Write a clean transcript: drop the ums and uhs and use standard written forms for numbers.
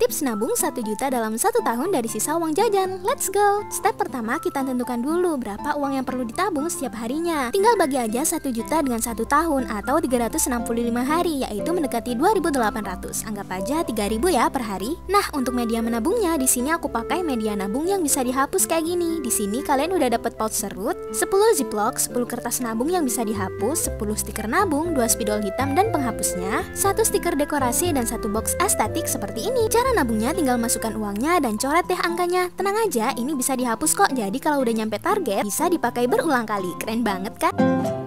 Tips nabung 1 juta dalam 1 tahun dari sisa uang jajan. Let's go! Step pertama, kita tentukan dulu berapa uang yang perlu ditabung setiap harinya. Tinggal bagi aja 1 juta dengan 1 tahun atau 365 hari, yaitu mendekati 2.800. Anggap aja 3.000 ya per hari. Nah, untuk media menabungnya, di sini aku pakai media nabung yang bisa dihapus kayak gini. Di sini kalian udah dapet pouch serut, 10 ziplock, 10 kertas nabung yang bisa dihapus, 10 stiker nabung, 2 spidol hitam dan penghapusnya, 1 stiker dekorasi dan 1 box estetik seperti ini. Cara nabungnya tinggal masukkan uangnya dan coret deh angkanya. Tenang aja, ini bisa dihapus kok. Jadi kalau udah nyampe target bisa dipakai berulang kali. Keren banget kan?